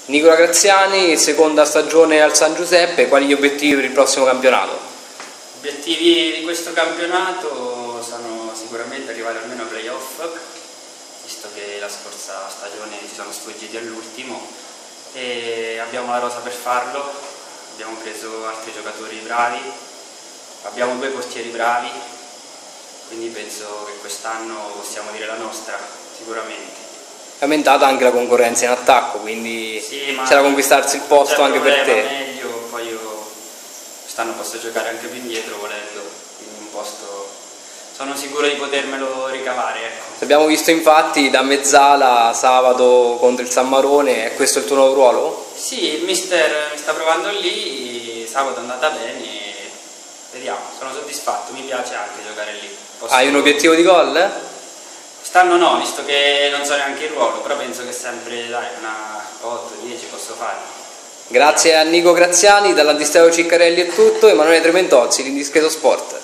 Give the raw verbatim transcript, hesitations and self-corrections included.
Nicola Graziani, seconda stagione al San Giuseppe, quali gli obiettivi per il prossimo campionato? Gli obiettivi di questo campionato sono sicuramente arrivare almeno ai playoff, visto che la scorsa stagione ci sono sfuggiti all'ultimo e abbiamo la rosa per farlo, abbiamo preso altri giocatori bravi, abbiamo due portieri bravi, quindi penso che quest'anno possiamo dire la nostra, sicuramente. È aumentata anche la concorrenza in attacco, quindi sì, c'è da conquistarsi il posto anche per te. Meglio, poi io quest'anno posso giocare anche più indietro volendo, quindi un posto sono sicuro di potermelo ricavare. Ecco. Abbiamo visto infatti da mezzala sabato contro il San Marone, è questo il tuo nuovo ruolo? Sì, il mister mi sta provando lì, sabato è andata bene, vediamo, sono soddisfatto, mi piace anche giocare lì. Posso... Hai un obiettivo di gol? Quest'anno no, visto che non so neanche il ruolo, però penso che sempre dai, una otto dieci posso farlo. Grazie a Nico Graziani, dall'Antisteo Ciccarelli è tutto, Emanuele Trementozzi, l'Indiscreto Sport.